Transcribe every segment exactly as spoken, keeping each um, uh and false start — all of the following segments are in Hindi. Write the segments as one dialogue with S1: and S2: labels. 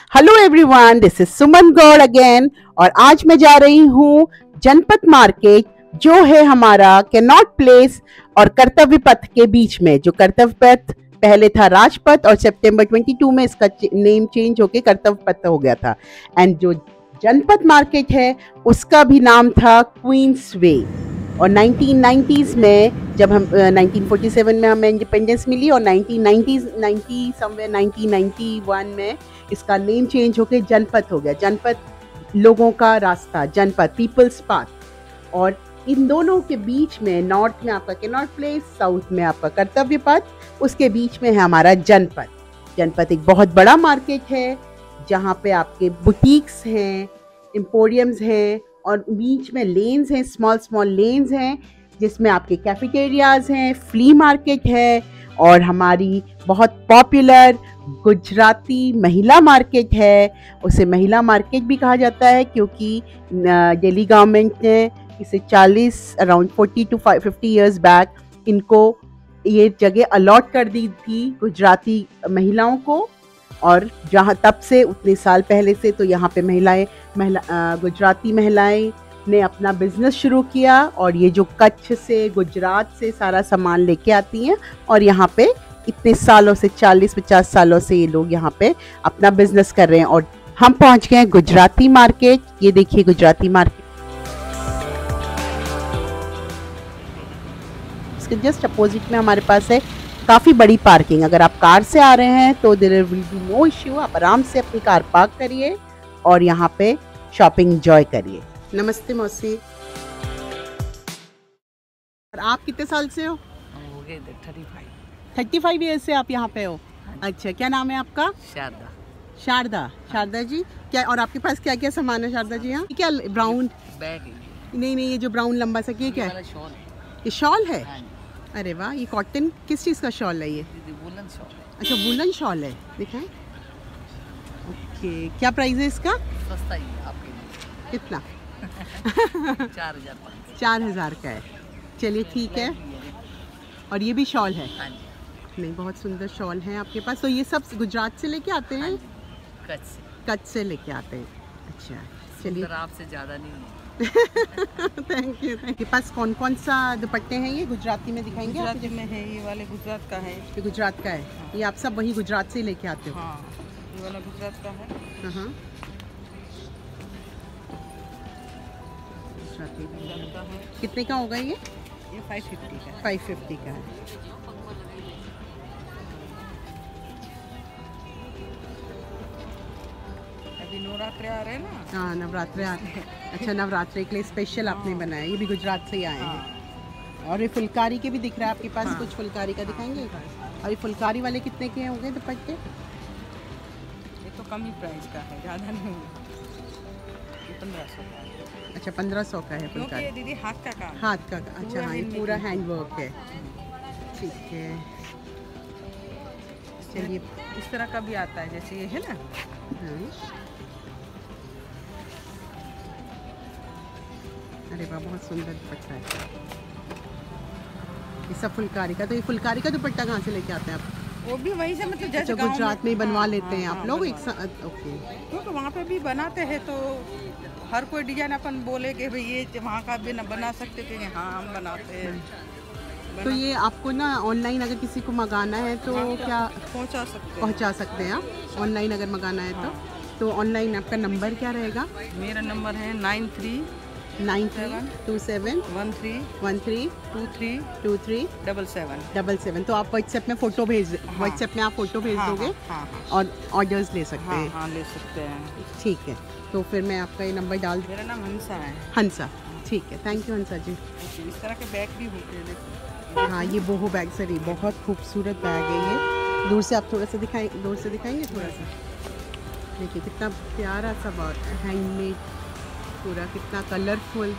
S1: Hello everyone, this is Suman Gaur again. और आज मैं जा रही हूँ जनपथ मार्केट, जो है हमारा कैनॉट प्लेस और कर्तव्य पथ के बीच में। जो कर्तव्य पथ पहले था राजपथ और सितंबर बाईस में इसका नेम चेंज होके कर्तव्य पथ हो गया था। एंड जो जनपथ मार्केट है उसका भी नाम था क्वींस वे। और नाइनटीन नाइंटीज़ में जब हम uh, नाइनटीन फोर्टी सेवन में हमें इंडिपेंडेंस मिली और nineteen nineties ninety somewhere nineteen ninety one में इसका नेम चेंज होकर जनपथ हो गया। जनपथ लोगों का रास्ता, जनपथ पीपल्स पाथ। और इन दोनों के बीच में नॉर्थ में आपका कैनॉट प्लेस, साउथ में आपका कर्तव्य पथ, उसके बीच में है हमारा जनपथ। जनपथ एक बहुत बड़ा मार्केट है जहाँ पे आपके बुटीक्स हैं, एम्पोरियम्स हैं और बीच में लेन्स हैं, स्मॉल स्मॉल लेन्स हैं जिसमें आपके कैफेटेरियाज हैं, फ्ली मार्केट है और हमारी बहुत पॉपुलर गुजराती महिला मार्केट है। उसे महिला मार्केट भी कहा जाता है क्योंकि दिल्ली गवर्नमेंट ने इसे चालीस around forty to fifty years back इनको ये जगह अलॉट कर दी थी गुजराती महिलाओं को। और जहाँ तब से उतने साल पहले से तो यहाँ पे महिलाएं महिला गुजराती महिलाएं ने अपना बिजनेस शुरू किया और ये जो कच्छ से गुजरात से सारा सामान लेके आती हैं और यहाँ पे इतने सालों से चालीस पचास सालों से ये लोग यहाँ पे अपना बिजनेस कर रहे हैं। और हम पहुँच गए हैं गुजराती मार्केट। ये देखिए गुजराती मार्केट, इसके जस्ट अपोजिट में हमारे पास है काफ़ी बड़ी पार्किंग। अगर आप कार से आ रहे हैं तो there will be no issue, आप आराम से अपनी कार पार्क करिए और यहाँ पे शॉपिंग एंजॉय करिए। नमस्ते मौसी। और आप कितने साल से हो?
S2: हो गए thirty five
S1: thirty five year से आप यहाँ पे हो? अच्छा, क्या नाम है आपका?
S2: शारदा।
S1: शारदा, शारदा जी क्या, और आपके पास क्या क्या सामान है शारदा जी यहाँ? क्या ब्राउन
S2: बैग?
S1: नहीं नहीं, ये जो ब्राउन लंबा सा ये क्या है?
S2: शॉल।
S1: ये शॉल है? अरे वाह, ये कॉटन किस चीज़ का शॉल है ये?
S2: वुलन शॉल है।
S1: अच्छा, वुलन शॉल है, दिखाएं। ओके, क्या प्राइस है इसका?
S2: सस्ता ही है आपके लिए।
S1: कितना?
S2: चार हजार
S1: चार हजार का है। चलिए ठीक है। और ये भी शॉल है?
S2: हाँ जी।
S1: नहीं, बहुत सुंदर शॉल है आपके पास। तो ये सब गुजरात से लेके आते हैं?
S2: कच्छ से।
S1: कच्छ से लेके आते हैं। अच्छा चलिए,
S2: आपसे ज़्यादा नहीं है।
S1: Thank you. आपके पास कौन कौन सा दुपट्टे हैं? ये गुजराती में दिखाएंगे?
S2: गुजराती में है, ये वाले गुजरात का है।
S1: ये गुजरात का है? हाँ। ये आप सब वही गुजरात से लेके आते हो?
S2: हाँ, ये वाला गुजरात का है।
S1: हाँ, गुजराती का है। कितने का होगा ये?
S2: ये फाइव फिफ्टी का है।
S1: फाइव फिफ्टी का है।
S2: अभी नवरात्रे आ रहे हैं ना?
S1: हाँ, नवरात्रे आ रहे हैं। अच्छा, नवरात्रे के लिए स्पेशल आपने बनाया, ये भी गुजरात से ही आए हैं। और ये फुलकारी के भी दिख रहा है आपके पास? हाँ। कुछ फुलकारी का दिखाएंगे? और ये फुलकारी वाले कितने के होंगे दुपट्टे?
S2: ये तो कम ही प्राइस का है, ज़्यादा नहीं। ये पंद्रह सौ का है।
S1: अच्छा, पंद्रह सौ का है फुलकारी?
S2: ये दीदी हाथ का काम।
S1: हाथ का? अच्छा हाँ, ये पूरा हैंड वर्क है। ठीक है, चलिए।
S2: इस तरह का भी आता है जैसे ये है ना।
S1: हाँ। अरे वाह, बहुत सुंदर दुपट्टा है ये सब फुलकारी का। तो ये फुलकारी का दुपट्टा कहाँ से लेके आते हैं आप?
S2: वो भी वहीं से, मतलब जैसे
S1: अच्छा, गुजरात में ही बनवा
S2: हाँ,
S1: लेते हैं
S2: हाँ,
S1: आप
S2: हाँ,
S1: लोग एक साथ? ओके।
S2: क्योंकि वहाँ पे भी बनाते हैं तो हर कोई डिजाइन अपन बोले कि भाई ये वहाँ का भी ना बना सकते थे। हाँ, हम बनाते हैं।
S1: तो ये आपको ना ऑनलाइन अगर किसी को मंगाना है तो हाँ, क्या
S2: पहुँचा सकते हैं?
S1: पहुँचा सकते हैं आप ऑनलाइन अगर मंगाना है? हाँ। तो तो ऑनलाइन आपका नंबर क्या रहेगा?
S2: मेरा नंबर है nine three
S1: nine three two seven
S2: one three
S1: one three
S2: two three
S1: two three
S2: double seven
S1: double seven. तो आप व्हाट्सएप में फ़ोटो भेज व्हाट्सएप में आप फ़ोटो भेज
S2: हाँ,
S1: दोगे?
S2: हाँ, हाँ,
S1: और ऑर्डर्स ले सकते हैं?
S2: हाँ, हाँ, ले सकते हैं।
S1: ठीक है, तो फिर मैं आपका ये नंबर डाल।
S2: मेरा नाम हंसा है।
S1: हंसा, ठीक है, थैंक यू हंसा जी।
S2: इस तरह के बैग भी होते हैं, देखो।
S1: हाँ, ये बोहो बैग सर, ये बहुत खूबसूरत बैग है ये। दूर से आप थोड़ा सा दिखाएं, दूर से दिखाएंगे थोड़ा सा? देखिए कितना प्यारा सा हैंडमेड, पूरा कितना कलरफुल,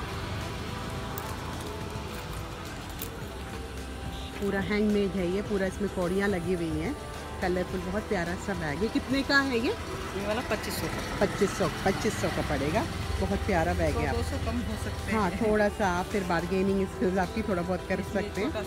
S1: पूरा हैंडमेड है ये पूरा। इसमें कौड़ियाँ लगी हुई हैं, कलरफुल, बहुत प्यारा सा बैग है। कितने का है ये?
S2: ये वाला पच्चीस सौ का।
S1: पच्चीस सौ पच्चीस सौ का पड़ेगा। बहुत प्यारा बैग है।
S2: दो सौ कम हो सकते हैं।
S1: हाँ, थोड़ा सा आप फिर बार्गेनिंग स्किल्स आपकी थोड़ा बहुत कर सकते हैं।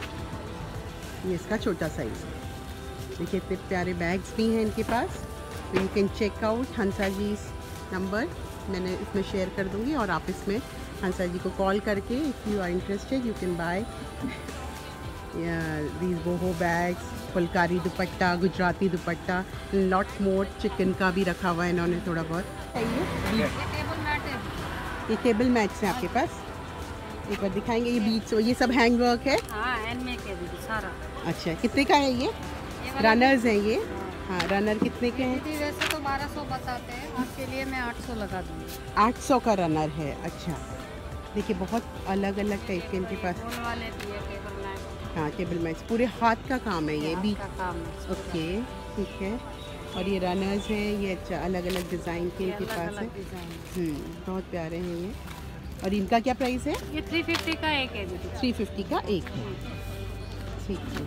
S1: ये इसका छोटा साइज। देखिए इतने प्यारे बैग्स भी हैं इनके पास। तो you can check out Hansa ji number, मैंने इसमें शेयर कर दूँगी और आप इसमें हंसा जी को कॉल करके if you are interested you can buy these boho bags, phulkari dupatta, Gujarati dupatta, lots more. Chikan का भी रखा हुआ है इन्होंने थोड़ा बहुत। ये ये टेबल मैट्स हैं आपके पास, एक बार दिखाएंगे। ये बीच ये सब हैंड वर्क है।
S3: हाँ, हैंडमेड है दीदी सारा।
S1: अच्छा, कितने का है ये? रनर्स हैं ये। हाँ, रनर कितने के हैं?
S3: दीदी वैसे तो बारह सौ बताते हैं, आपके लिए मैं आठ सौ लगा दूँगी।
S1: आठ सौ का रनर है। अच्छा, देखिए बहुत अलग अलग टाइप के इनके पास।
S3: फोन वाले भी है, टेबल मैट।
S1: हाँ, टेबल मैट्स पूरे हाथ का काम है ये भी।
S3: का काम है।
S1: ओके, ठीक है। और ये रनर्स हैं, ये अच्छा अलग अलग डिज़ाइन के इनके पास है।
S3: अलग डिजाइन।
S1: हम्म, बहुत प्यारे हैं ये। और इनका क्या प्राइस है?
S3: ये थ्री फिफ्टी का एक है दीदी।
S1: थ्री फिफ्टी का एक है। ठीक है।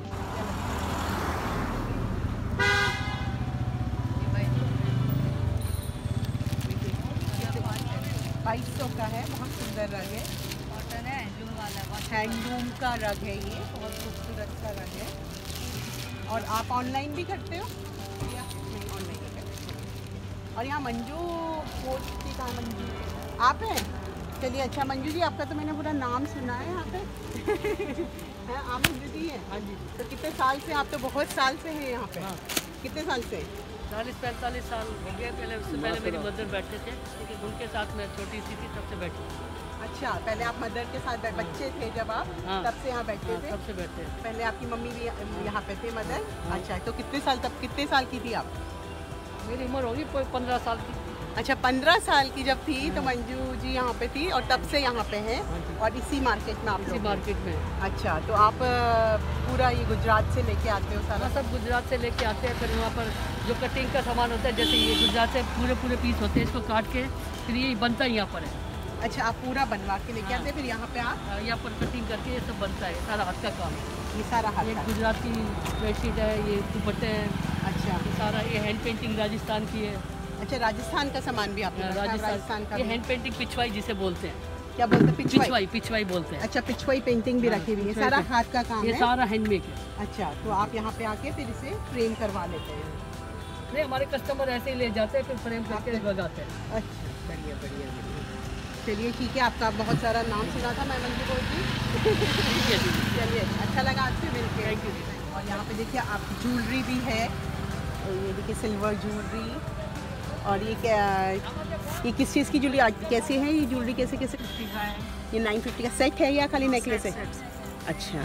S1: बाईस सौ का है, बहुत सुंदर रंग है।
S3: कॉटन है, हैंडलूम वाला।
S1: हैंडलूम का रंग है ये, बहुत खूबसूरत का रंग है। और आप ऑनलाइन भी करते हो या नहीं? ऑनलाइन भी करते हो। और यहाँ मंजू कोच की कहाँ? मंजू आप हैं? चलिए, अच्छा मंजू जी, आपका तो मैंने पूरा नाम सुना है यहाँ पे। है आप मंजू जी हैं? हाँ जी। तो कितने साल से? आप तो बहुत साल से हैं यहाँ पे। हाँ। कितने साल से?
S4: चालीस पैंतालीस साल हो गए। पहले उससे पहले मेरी मदर बैठते थे, लेकिन उनके साथ मैं छोटी सी थी तब से बैठी।
S1: अच्छा, पहले आप मदर के साथ बै- बच्चे थे जब आप?
S4: हाँ।
S1: तब से यहाँ बैठे
S4: हाँ,
S1: थे?
S4: तब से बैठते हैं।
S1: पहले आपकी मम्मी भी यहाँ पे थे, मदर? अच्छा, तो कितने साल तब कितने साल की थी आप?
S4: मेरी उम्र होगी कोई पंद्रह साल की।
S1: अच्छा, पंद्रह साल की जब थी तो मंजू जी यहाँ पे थी और तब से यहाँ पे हैं।
S4: हाँ जी।
S1: और इसी मार्केट में आप
S4: इसी
S1: लोग हैं?
S4: मार्केट में।
S1: अच्छा, तो आप अ, पूरा ये गुजरात से लेके आते हो सारा?
S4: हाँ, सब गुजरात से लेके आते हैं। फिर वहाँ पर जो कटिंग का सामान होता है, जैसे ये गुजरात से पूरे पूरे पीस होते हैं, इसको काट के फिर ये बनता ही यहाँ पर है।
S1: अच्छा, आप पूरा बनवा के लेके
S4: हाँ।
S1: आते हैं, फिर यहाँ पे आप
S4: हाँ, यहाँ पर कटिंग करके ये सब बनता है, सारा हाथ का काम है।
S1: ये सारा हाथ
S4: ये
S1: का?
S4: गुजरात की बेडशीट है, ये दुपट्टे हैं,
S1: अच्छा
S4: ये सारा ये हैंड पेंटिंग राजस्थान की है।
S1: अच्छा, राजस्थान का सामान भी आपने रखा है? राजस्थान
S4: राजस्थान
S1: का
S4: ये
S1: भी?
S4: हैंड पेंटिंग पिछवाई जिसे बोलते हैं।
S1: क्या बोलते हैं? पिछवाई?
S4: पिछवाई पिछवाई बोलते हैं।
S1: अच्छा, पिछवाई पेंटिंग भी
S4: हाँ,
S1: रखी हुई है,
S4: पिछवाई
S1: सारा
S4: पे-
S1: हाथ का काम
S4: ये
S1: है?
S4: सारा हैंडमेड है।
S1: अच्छा, तो आप यहाँ पे आके फिर इसे फ्रेम करवा लेते हैं?
S4: नहीं, हमारे कस्टमर ऐसे ही ले जाते हैं, फिर फ्रेम करके
S1: आप-
S4: लगाते हैं।
S1: अच्छा, बढ़िया बढ़िया बढ़िया। चलिए ठीक है, आपका बहुत सारा नाम सुना था मैं मंजू कौर जी।
S4: ठीक है जी।
S1: चलिए, अच्छा लगा आपसे मिलके।
S4: Thank you.
S1: और यहाँ पे देखिए आप ज्वेलरी भी है, और ये देखिए सिल्वर ज्वेलरी। और ये क्या, ये किस चीज़ की ज्वेलरी? आज कैसे है ये ज्वेलरी? कैसे कैसे? ये नाइन फिफ्टी का सेट है या खाली नेकलेस है? अच्छा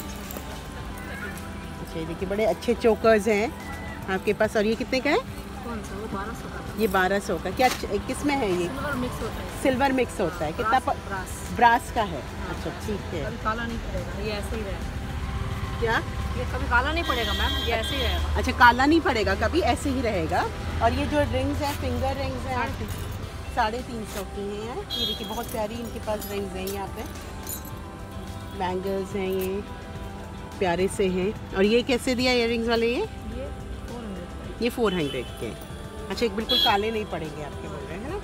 S1: अच्छा, ये देखिए बड़े अच्छे चोकर्स हैं आपके पास। और ये कितने का है?
S3: कौन सा? वो बारह सौ का।
S1: ये बारह सौ का। क्या किस में है ये?
S3: सिल्वर मिक्स होता है।
S1: सिल्वर मिक्स होता है। कितना? प...
S3: ब्रास।
S1: ब्रास का है। अच्छा, ठीक है।
S3: कभी काला नहीं पड़ेगा, ये ऐसे ही रहेगा।
S1: क्या?
S3: ये कभी काला नहीं पड़ेगा मैम, ये ऐसे ही रहेगा।
S1: अच्छा, काला नहीं पड़ेगा कभी, ऐसे ही रहेगा। और ये जो रिंग्स हैं, फिंगर रिंग्स हैं, साढ़े तीन सौ की हैं। ये देखिए बहुत प्यारी इनके पास रिंग्स हैं, यहाँ पे बैंगल्स हैं, ये प्यारे से हैं। और ये कैसे दिया इयर रिंग्स वाले? ये
S3: ये फोर हंड्रेड
S1: ये फोर हंड्रेड के। अच्छा, एक बिल्कुल काले नहीं पड़ेंगे आपके बोल रहे हैं ना।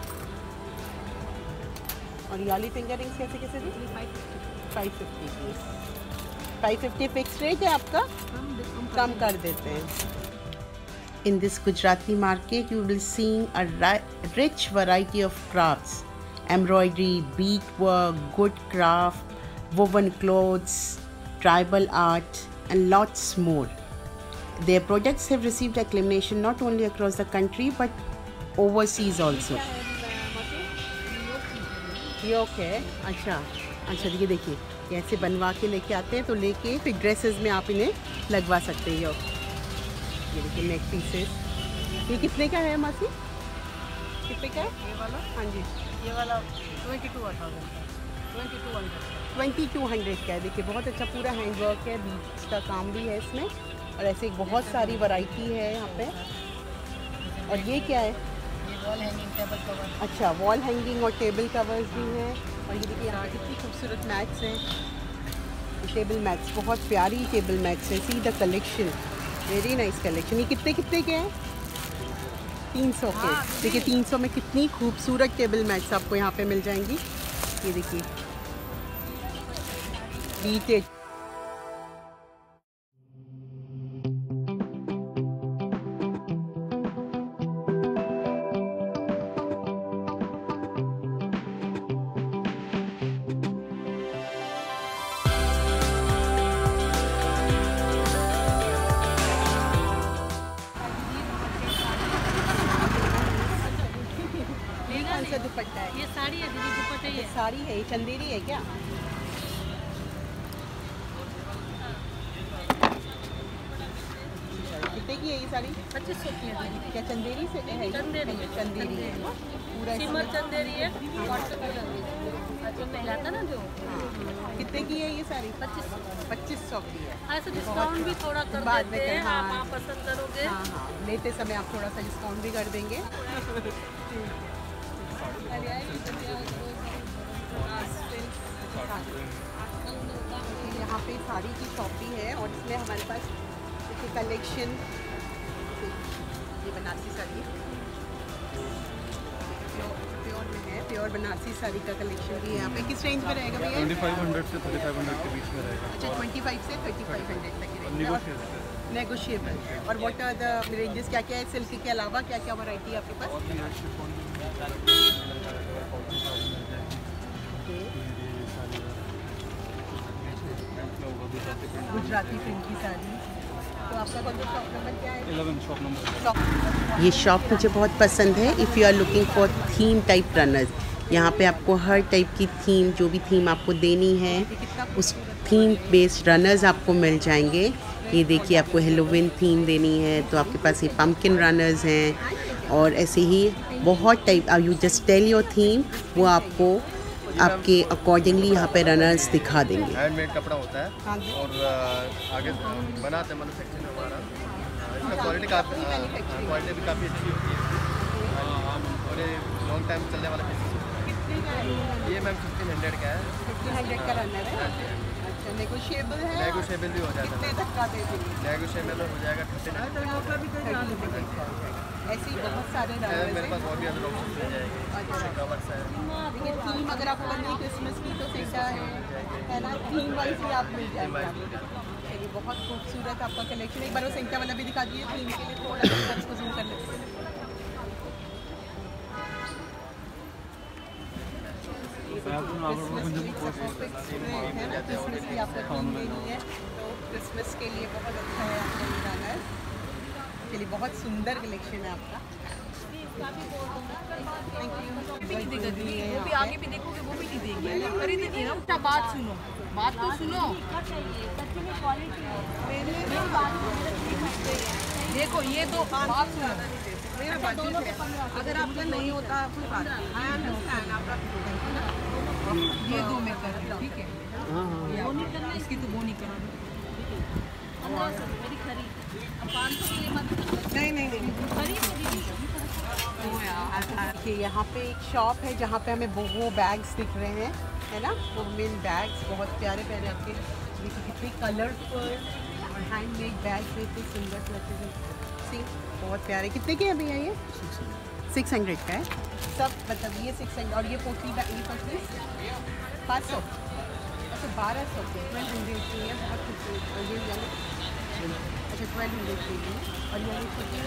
S1: और ये वाली फिंगर रिंग्स कैसे कैसे दी? फाइव फिफ्टी की। फाइव फिफ्टी फिक्स रेट है आपका? कम कर देते हैं। In this Gujarati market, you will see a ri- rich variety of crafts, embroidery, beadwork, good craft, woven clothes, tribal art, and lots more. Their products have received acclamation not only across the country but overseas also. ये ओके है? अच्छा अच्छा, ये देखिए ये ऐसे बनवा के लेके आते हैं, तो लेके फिर ड्रेसेस में आप इन्हें लगवा सकते हैं। ये देखिए नेक पीसेस। ये कितने का है मासी? कितने का है
S3: ये वाला?
S1: हाँ जी,
S3: ये वाला ट्वेंटी टू थाउजेंड का, twenty two hundred.
S1: Twenty two hundred का है। देखिए बहुत अच्छा पूरा हैंडवर्क है, बीच का काम भी है इसमें, और ऐसे बहुत सारी वैरायटी है यहाँ पे। और ये क्या है?
S3: ये वॉल हैंगिंग टेबल कवर।
S1: अच्छा, वॉल हैंगिंग और टेबल कवर्स भी हैं। और ये देखिए यहाँ पे कितनी खूबसूरत मैट्स हैं, टेबल मैट्स, बहुत प्यारी टेबल मैट्स है। See the collection, very nice collection. ये कितने कितने के हैं? तीन सौ के। देखिए तीन सौ में कितनी खूबसूरत टेबल मैट्स आपको यहाँ पे मिल जाएंगी। ये देखिए बीटेड। दुपट्टा है?
S3: ये साड़ी है दीदी, दुपट्टा
S1: ये
S3: ये
S1: साड़ी है, ये चंदेरी है क्या? कितने की है ये साड़ी?
S3: पच्चीस सौ की है दीदी।
S1: क्या चंदेरी से है?
S3: चंदेरी है,
S1: चंदेरी है पूरा
S3: सिमर
S1: इसमें-
S3: चंदेरी है, कॉटन में लगी है। अच्छा कहलाता ना जो
S1: हाँ। कितने की है ये साड़ी?
S3: पच्चीस सौ।
S1: पच्चीस सौ की है।
S3: ऐसे डिस्काउंट भी थोड़ा कर
S1: बाद में
S3: देते
S1: कर-
S3: हैं,
S1: हाँ।
S3: आप आप पसंद करोगे।
S1: हाँ हाँ, लेते समय आप थोड़ा सा डिस्काउंट भी कर देंगे। यहाँ पे साड़ी की शॉप भी है और इसमें हमारे पास देखिए कलेक्शन, ये बनारसी साड़ी प्योर में है, प्योर बनारसी साड़ी का कलेक्शन भी है यहाँ पे। किस रेंज में रहेगा भैया?
S5: पच्चीस सौ से पैंतीस सौ के बीच में रहेगा।
S1: अच्छा, पच्चीस से पैंतीस सौ तक की रेंज
S5: Negotiable।
S1: नेगोशिएबल। और व्हाट आर द रेंजेस, क्या क्या है सिल्क के अलावा, क्या क्या वैरायटी है आपके पास?
S5: और भी है, शिफॉन भी मिल जाएगा, कॉटन साड़ी मिल जाएगी,
S1: गुजराती प्रिंट की साड़ी। तो आपका कौन सा शॉप नंबर क्या है?
S5: Eleven shop number.
S1: शॉप ये शॉप मुझे बहुत पसंद है। If you are looking for theme type runners, यहाँ पे आपको हर टाइप की थीम, जो भी थीम आपको देनी है उस थीम बेस्ड रनर्स आपको मिल जाएंगे। ये देखिए, आपको हेलोविन थीम देनी है तो आपके पास ये पम्पकिन रनर्स हैं और ऐसे ही बहुत type. You just tell your theme, वो आपको आपके अकॉर्डिंगली यहाँ पे रनर्स दिखा देंगे।
S6: हैंडमेड कपड़ा होता है और आ, आगे बनाते हैं मैन्युफैक्चरिंग हमारा। इसका क्वालिटी काफ़ी क्वालिटी भी काफ़ी अच्छी होती है और ये लॉन्ग टाइम चलने वाला पीस है। ये मैम फिफ्टीन हंड्रेड का है।
S1: फिफ्टीन हंड्रेड का रनर है। अच्छा, नेगोशिएबल है?
S6: नेगोशिएबल भी हो जाता
S1: कितने
S6: है।
S1: तक का दे देंगे?
S6: नेगोशिएबल हो जाएगा थर्टी नाइन।
S1: ऐसे ही बहुत सारे रनर्स
S6: मेरे पास
S1: हैं।
S6: और भी अदर ऑप्शन मिल जाएंगे, कवर्स है।
S1: देखिए, थीम अगर आपको बननी है क्रिसमस की तो सेंटा है है ना, थीम वाइज भी आप मिल जाएंगे आपको। चलिए, बहुत खूबसूरत आपका कलेक्शन। एक बार वो सेंटा वाला भी दिखा दीजिए थीम के लिए, थोड़ा सा इसको जूम कर लेते हैं। है ना, क्रिसमस की आपको थीम देनी है तो क्रिसमस के लिए बहुत अच्छा है आपका ये रनर। चलिए, बहुत सुंदर कलेक्शन है आपका। Thank you.
S3: भी नहीं देगा दीदी, वो भी आगे भी देखोगे वो भी नहीं देंगे। खरीद नहीं ना, उल्टा बात सुनो, बात तो सुनो। देखो ये तो बात सुनो,
S2: मेरा बजट है, अगर आपका नहीं होता कोई बात नहीं। I understand, आप रख दो।
S3: ये दो मैं कर रही हूँ, ठीक है। वो नहीं करना, इसकी तो वो नहीं करना।
S2: नहीं नहीं नहीं
S1: देखिए, यहाँ पे एक शॉप है जहाँ पे हमें वो बैग्स दिख रहे हैं, है ना, वो मेन बैग्स बहुत प्यारे प्यारे आपके। देखिए कितने कलरफुल और हैंडमेड बैग्स में इतने सुंदर लगते हैं। सी बहुत प्यारे। कितने के हैं भैया ये? सिक्स हंड्रेड का है सब, मतलब ये सिक्स हंड्रेड। और ये पोटली का ये पोटली पाँच सौ, अच्छा बारह सौ के, ट्वेल्व हंड्रेड की है। बहुत खूबसूरत। और ये वाले अच्छा ट्वेल्व हंड्रेड की है। और ये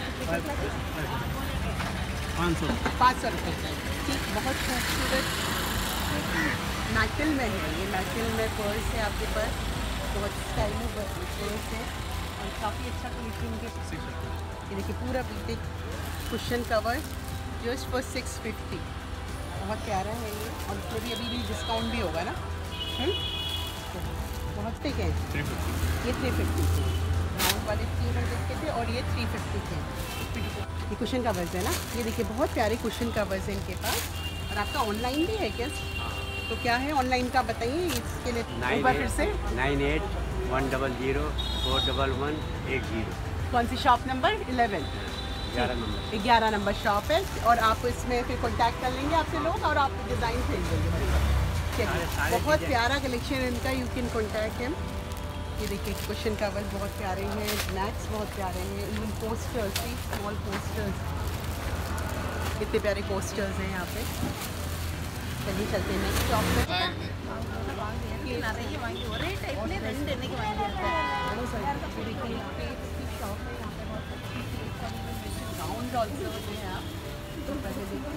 S5: पाँच सौ
S1: पाँच सौ रुपये। ठीक, बहुत खूबसूरत मैटल में है ये। मैटल में पर्स है आपके पास, बहुत स्टाइलिश पर्स है और काफ़ी अच्छा कलेक्शन के। ये देखिए, पूरा पीछे cushion cover just for six fifty. बहुत प्यारा है ये और इसमें भी अभी भी डिस्काउंट भी होगा ना। हुँ? बहुत टिक है ये, थ्री फिफ्टी के राउंड वाले थ्री हंड्रेड के थे और ये थ्री फिफ्टी के। ये कुशन कवर्स है ना, ये देखिए बहुत प्यारे कुशन कवर्स हैं इनके पास। और आपका ऑनलाइन भी है क्या? तो क्या है ऑनलाइन का बताइए इसके लिए एक बार फिर से।
S7: Nine eight one double zero four double one eight zero
S1: कौन सी शॉप नंबर? इलेवन,
S7: ग्यारह नंबर।
S1: ग्यारह नंबर शॉप है। और आप इसमें फिर कांटेक्ट कर लेंगे आपसे लोग और आप डिज़ाइन भेज देंगे। चलिए, बहुत प्यारा कलेक्शन है इनका, यू कैन कॉन्टैक्ट हिम। ये देखिए कुशन कवर बहुत प्यारे हैं, मैट्स बहुत प्यारे हैं, इवन पोस्टर्स, स्मॉल पोस्टर्स, कितने प्यारे पोस्टर्स हैं यहाँ पे। चलिए चलते हैं नेक्स्ट शॉप में। गाउन ऑल्सो हैं आप, तो पहले देखिए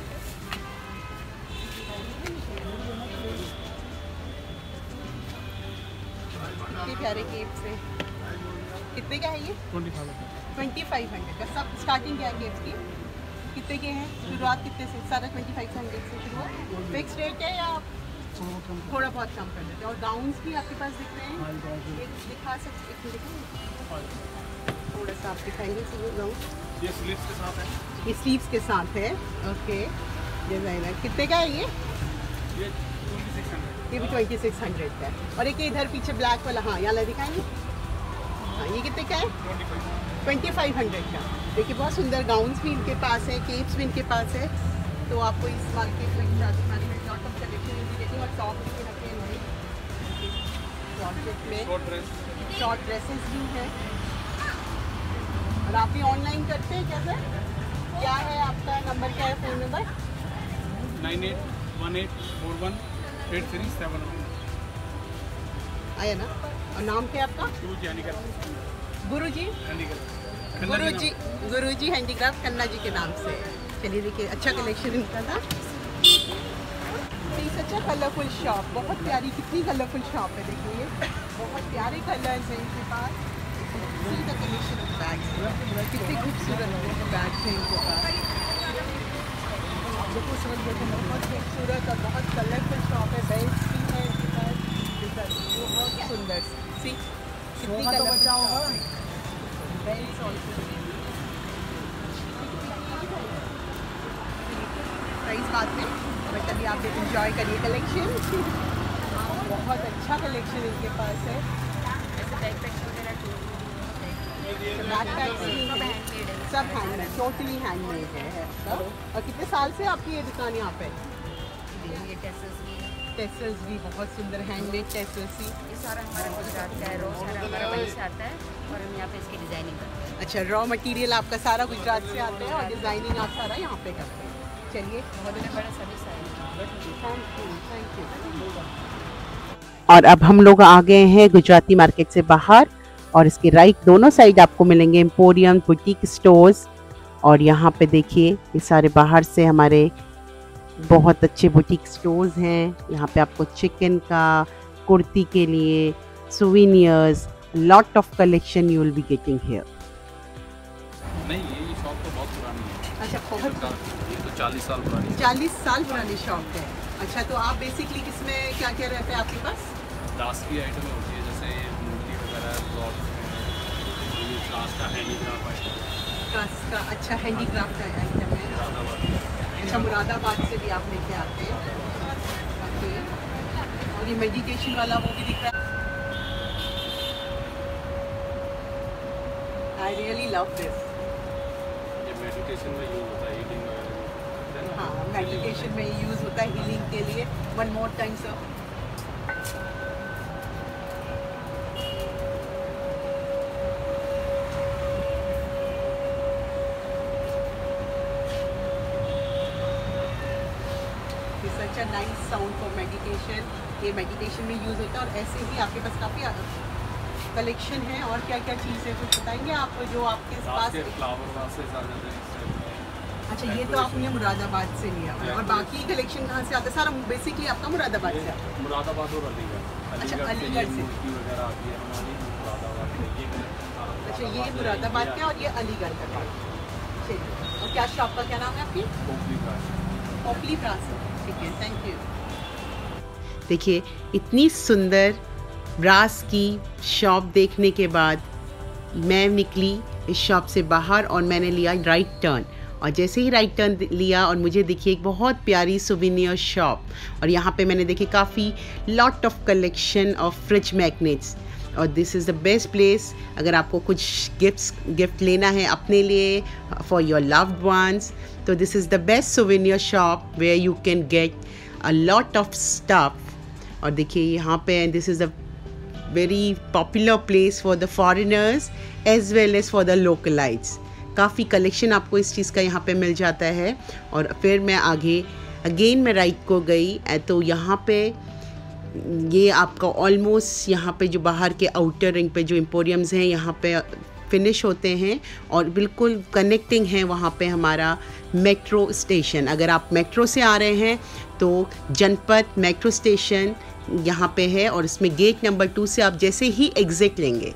S1: कितने प्यारे केप्स हैं। कितने का है ये?
S5: Twenty five
S1: twenty five hundred का। सब स्टार्टिंग क्या है केप्स की? कितने के हैं? शुरुआत कितने से? सारा ट्वेंटी फाइव हंड्रेड से शुरू? फिक्स रेट है या थोड़ा बहुत कम कर देते हैं? और गाउन्स भी आपके पास दिख रहे हैं, ये दिखा सकते हैं? थोड़ा सा आप दिखाएंगे गाउन?
S5: ये स्लीव्स के साथ है।
S1: ये स्लीव्स के साथ है। ओके, डिज़ाइनर कितने का है ये?
S5: ये छब्बीस सौ।
S1: ये भी ट्वेंटी सिक्स हंड्रेड का है। और एक इधर पीछे ब्लैक वाला, हाँ यहाँ दिखाएंगे। हाँ, ये कितने का है? ट्वेंटी फाइव हंड्रेड का। देखिए बहुत सुंदर गाउन्स भी इनके पास है, केप्स भी इनके पास है। तो आपको इस मार्केट में लॉट ऑफ कलेक्शन मिलेगी और टॉप भी रखे हैं जॉर्जेट में,
S5: शॉर्ट ड्रेस,
S1: शॉर्ट ड्रेसेस भी हैं। और आप भी ऑनलाइन करते हैं क्या सर? क्या है आपका नंबर, क्या है phone number?
S5: Nine eight one eight four one eight three seven one.
S1: आया ना? और नाम क्या है आपका?
S5: गुरु जी हैंडीक्राफ्ट।
S1: गुरु जी
S5: हैंडीक्राफ्ट
S1: गुरु जी गुरु जी हैंडीक्राफ्ट खन्ना जी के नाम से। चलिए देखिए अच्छा कलेक्शन इनका था। सच अच्छा कलरफुल शॉप, बहुत प्यारी, कितनी कलरफुल शॉप है। देखिए ये बहुत प्यारे कलर्स हैं इनके पास। कलेक्शन ऑफ बैग्स, कितने खूबसूरत बैग्स हैं इनके पास। बहुत खूबसूरत और बहुत कलरफुल शॉप है। बेल्ट भी है इनके पास, बहुत सुंदर सी कितनी कलरफुल होगा। बेल्ट ऑल्सो प्राइस बाद में, बट अभी आप इंजॉय करिए कलेक्शन। बहुत अच्छा कलेक्शन इनके पास है। बैकपैक्स भी हैं, सब हैंडमेड, टोटली हैंडमेड है सब। और कितने साल से आपकी ये दुकान यहाँ पे?
S8: ये टेसल्स भी है।
S1: टेसल्स भी बहुत सुंदर हैंडमेड टेसल्स ही।
S8: ये सारा हमारा गुजरात का है, रॉ सारा हमारा वहीं से आता है और हम यहाँ पे इसकी डिज़ाइनिंग करते हैं।
S1: अच्छा, रॉ मटेरियल आपका सारा गुजरात से आता है और डिज़ाइनिंग आप सारा यहाँ पे करते हैं। चलिए
S8: बहुत बड़ा सर्विस है।
S1: Thank you thank you. और अब हम लोग आ गए हैं गुजराती मार्केट से बाहर, और इसके राइट दोनों साइड आपको मिलेंगे एम्पोरियम, बुटीक स्टोर्स। और यहाँ पे देखिए ये सारे बाहर से हमारे बहुत अच्छे बुटीक स्टोर्स हैं। यहाँ पे आपको चिकन का, कुर्ती के लिए, souvenirs, lot of collection you will be getting here.
S5: नहीं, ये शॉप तो बहुत पुरानी है।
S1: अच्छा, बहुत
S5: ये तो चालीस साल पुरानी है।
S1: चालीस साल पुरानी शॉप है। अच्छा, तो आप बेसिकली किसमें क्या क्या रहता है आपके पास?
S5: दास की आइटम होती है, जैसे मूर्ति वगैरह, क्लॉथ, ये क्लास का हैंडीक्राफ्ट आइटम।
S1: क्लास का, अच्छा हैंडीक्राफ्ट का आइटम है। अच्छा, मुरादाबाद से भी आप लेके आते हैं। ओके, और ये मेडिटेशन वाला वो भी दिख रहा है। I really love this.
S5: ये मेडिटेशन में यूज होता है, हीलिंग वगैरह।
S1: हाँ, मेडिटेशन में यूज़ होता है हीलिंग के लिए। One more time sir. Such a nice sound for meditation. ये मेडिटेशन में यूज़ होता है। और ऐसे ही आपके पास काफ़ी कलेक्शन है। और क्या क्या चीज़ है कुछ बताएंगे आप जो आपके पास?
S5: फ्लावर वासेस आ जाते हैं।
S1: अच्छा, ये तो आपने मुरादाबाद से लिया है। और बाकी कलेक्शन कहाँ से आता है? सारा बेसिकली आपका मुरादाबाद से आता है।
S5: मुरादाबाद और अलीगढ़।
S1: अच्छा, अलीगढ़ से
S5: मूर्ति वगैरह आती है हमारी मुरादाबाद में। ये
S1: अच्छा, ये मुरादाबाद का और ये अलीगढ़ का। चलिए, और क्या शॉप का क्या नाम है आपकी?
S5: पोपली ब्रास।
S1: पोपली ब्रास। ठीक है, थैंक यू। देखिए इतनी सुंदर ब्रास की शॉप देखने के बाद मैं निकली इस शॉप से बाहर और मैंने लिया राइट टर्न। और जैसे ही राइट टर्न लिया और मुझे देखिए एक बहुत प्यारी सोवेनियर शॉप, और यहाँ पे मैंने देखी काफ़ी lot of collection of fridge magnets. और this is the best place अगर आपको कुछ गिफ्ट्स गिफ्ट लेना है अपने लिए, फॉर योर लव्ड वंस, तो this is the best souvenir shop where you can get a lot of stuff. और देखिए यहाँ पे this is the very popular place for the foreigners as well as for the localites. काफ़ी कलेक्शन आपको इस चीज़ का यहाँ पे मिल जाता है। और फिर मैं आगे अगेन मैं राइट को गई तो यहाँ पे ये आपका ऑलमोस्ट यहाँ पे जो बाहर के आउटर रिंग पे जो एम्पोरियम्स हैं यहाँ पे फिनिश होते हैं और बिल्कुल कनेक्टिंग है वहाँ पे हमारा मेट्रो स्टेशन। अगर आप मेट्रो से आ रहे हैं तो जनपथ मेट्रो स्टेशन यहाँ पे है और इसमें गेट नंबर टू से आप जैसे ही एग्ज़िट लेंगे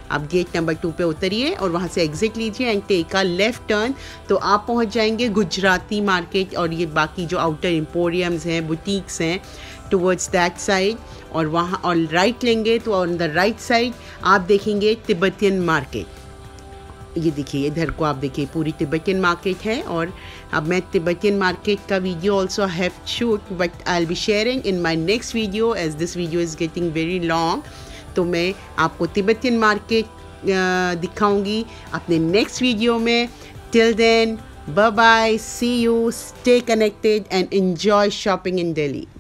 S1: आप गेट नंबर टू पे उतरिए और वहाँ से एग्ज़िट लीजिए and take a left turn, तो आप पहुँच जाएंगे गुजराती मार्केट और ये बाकी जो आउटर एम्पोरियम्स हैं, बुटीक्स हैं, टुवर्ड्स दैट साइड। और वहाँ और राइट लेंगे तो ऑन द राइट साइड आप देखेंगे तिब्बतियन मार्केट। ये देखिए इधर को आप देखिए पूरी तिब्बतियन मार्केट है। और अब मैं तिब्बतियन मार्केट का video also have shoot but I will be sharing in my next video as this video is getting very long. तो मैं आपको तिब्बतियन मार्केट दिखाऊंगी अपने नेक्स्ट वीडियो में। Till then, bye bye, see you, stay connected and enjoy shopping in Delhi.